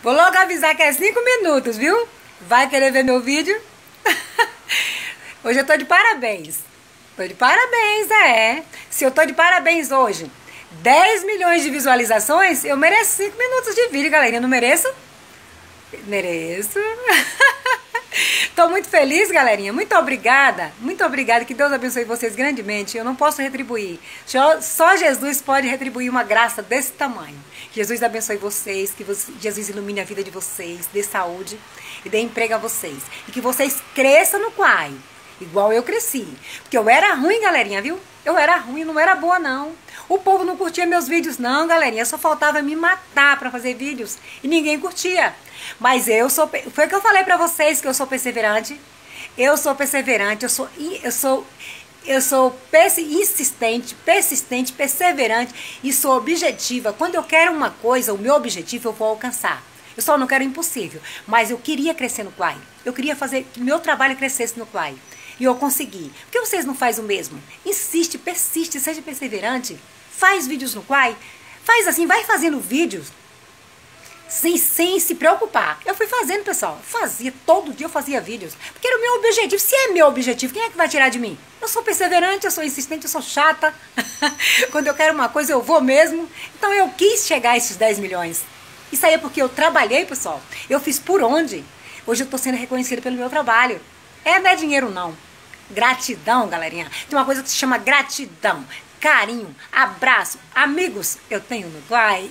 Vou logo avisar que é 5 minutos, viu? Vai querer ver meu vídeo? Hoje eu tô de parabéns. Tô de parabéns, é. Se eu tô de parabéns hoje, 10 milhões de visualizações, eu mereço 5 minutos de vídeo, galerinha. Não mereço? Mereço. Tô muito feliz, galerinha. Muito obrigada. Muito obrigada. Que Deus abençoe vocês grandemente. Eu não posso retribuir. Só Jesus pode retribuir uma graça desse tamanho. Jesus abençoe vocês. Que Jesus ilumine a vida de vocês. Dê saúde e dê emprego a vocês. E que vocês cresçam no Quai. Igual eu cresci. Porque eu era ruim, galerinha, viu? Eu era ruim, não era boa, não. O povo não curtia meus vídeos, não, galerinha. Só faltava me matar pra fazer vídeos. E ninguém curtia. Mas foi o que eu falei pra vocês, que eu sou perseverante. Eu sou perseverante, eu sou insistente, persistente, perseverante e sou objetiva. Quando eu quero uma coisa, o meu objetivo eu vou alcançar. Eu só não quero o impossível, mas eu queria crescer no Quai. Eu queria fazer que meu trabalho crescesse no Quai. E eu consegui. Por que vocês não fazem o mesmo? Insiste, persiste, seja perseverante. Faz vídeos no Quai. Faz assim, vai fazendo vídeos. Sem se preocupar. Eu fui fazendo, pessoal. Fazia, todo dia eu fazia vídeos. Porque era o meu objetivo. Se é meu objetivo, quem é que vai tirar de mim? Eu sou perseverante, eu sou insistente, eu sou chata. Quando eu quero uma coisa, eu vou mesmo. Então eu quis chegar a esses 10 milhões. Isso aí é porque eu trabalhei, pessoal. Eu fiz por onde? Hoje eu estou sendo reconhecida pelo meu trabalho. Não é dinheiro, não. Gratidão, galerinha. Tem uma coisa que se chama gratidão. Carinho, abraço, amigos. Eu tenho no Quai.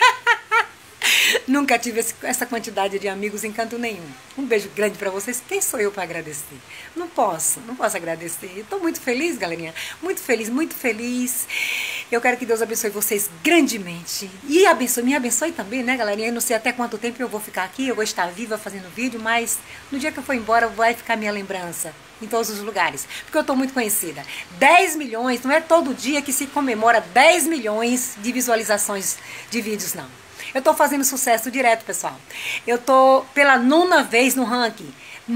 Nunca tive essa quantidade de amigos em canto nenhum. Um beijo grande pra vocês. Quem sou eu pra agradecer? Não posso agradecer. Eu tô muito feliz, galerinha. Muito feliz, muito feliz. Eu quero que Deus abençoe vocês grandemente. E me abençoe também, né, galerinha? Eu não sei até quanto tempo eu vou ficar aqui. Eu vou estar viva fazendo vídeo, mas no dia que eu for embora vai ficar minha lembrança em todos os lugares. Porque eu tô muito conhecida. 10 milhões, não é todo dia que se comemora 10 milhões de visualizações de vídeos, não. Eu tô fazendo sucesso direto, pessoal. Eu tô pela 9ª vez no ranking.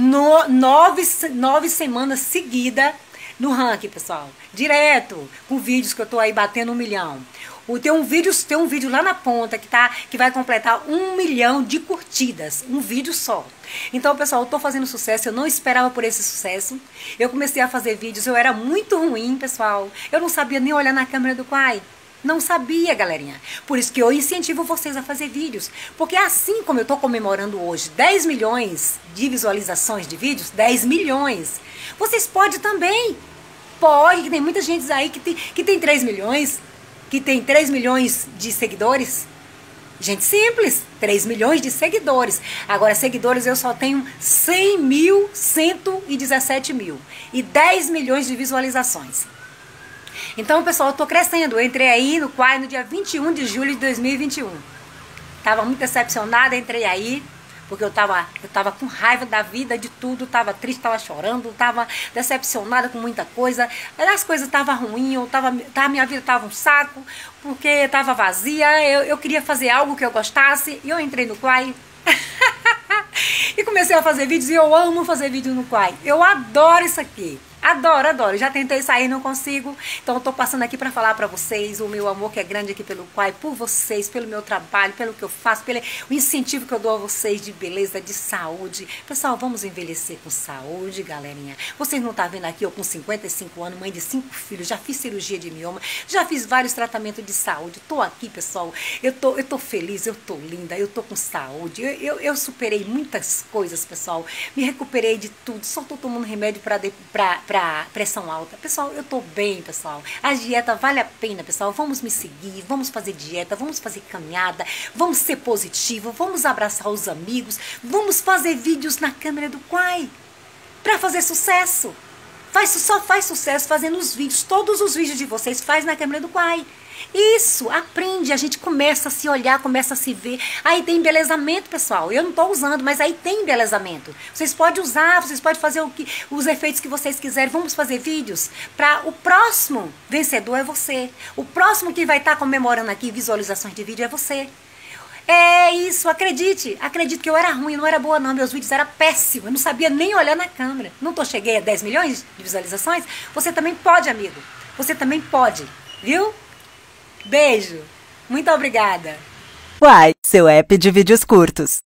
9 semanas seguidas no ranking, pessoal. Direto, com vídeos que eu tô aí batendo 1 milhão. Tem um vídeo lá na ponta que vai completar 1 milhão de curtidas. Um vídeo só. Então, pessoal, eu tô fazendo sucesso. Eu não esperava por esse sucesso. Eu comecei a fazer vídeos. Eu era muito ruim, pessoal. Eu não sabia nem olhar na câmera do Quai. Não sabia, galerinha. Por isso que eu incentivo vocês a fazer vídeos. Porque assim como eu estou comemorando hoje 10 milhões de visualizações de vídeos, 10 milhões, vocês podem também. Pode, que tem muita gente aí que tem 3 milhões, que tem 3 milhões de seguidores. Gente simples, 3 milhões de seguidores. Agora, seguidores eu só tenho 100.117 mil. E 10 milhões de visualizações. Então, pessoal, eu tô crescendo. Eu entrei aí no Quai no dia 21 de julho de 2021. Tava muito decepcionada, entrei aí, porque eu tava com raiva da vida, de tudo, tava triste, tava chorando, tava decepcionada com muita coisa. As coisas estavam ruins, minha vida tava um saco, porque tava vazia, eu queria fazer algo que eu gostasse, e eu entrei no Quai. E comecei a fazer vídeos, e eu amo fazer vídeo no Quai. Eu adoro isso aqui. Adoro, adoro. Já tentei sair, não consigo. Então eu tô passando aqui pra falar pra vocês o meu amor que é grande aqui pelo Quai, por vocês, pelo meu trabalho, pelo que eu faço, pelo o incentivo que eu dou a vocês de beleza, de saúde. Pessoal, vamos envelhecer com saúde, galerinha. Vocês não tá vendo aqui, eu com 55 anos, mãe de 5 filhos, já fiz cirurgia de mioma, já fiz vários tratamentos de saúde. Tô aqui, pessoal. Eu tô feliz, eu tô linda, eu tô com saúde. Eu superei muitas coisas, pessoal. Me recuperei de tudo. Só tô tomando remédio pra pressão alta. Pessoal, eu tô bem, pessoal. A dieta vale a pena, pessoal. Vamos me seguir, vamos fazer dieta, vamos fazer caminhada, vamos ser positivo, vamos abraçar os amigos, vamos fazer vídeos na câmera do Quai pra fazer sucesso. Só faz sucesso fazendo os vídeos. Todos os vídeos de vocês faz na câmera do Quai. Isso, aprende, a gente começa a se olhar, começa a se ver. Aí tem embelezamento, pessoal. Eu não estou usando, mas aí tem embelezamento. Vocês podem usar, vocês podem fazer os efeitos que vocês quiserem. Vamos fazer vídeos para o próximo vencedor é você. O próximo que vai estar comemorando aqui visualizações de vídeo é você. É isso, acredite. Acredite que eu era ruim, não era boa não. Meus vídeos eram péssimos, eu não sabia nem olhar na câmera. Cheguei a 10 milhões de visualizações? Você também pode, amigo. Você também pode, viu? Beijo. Muito obrigada. Quai, seu app de vídeos curtos.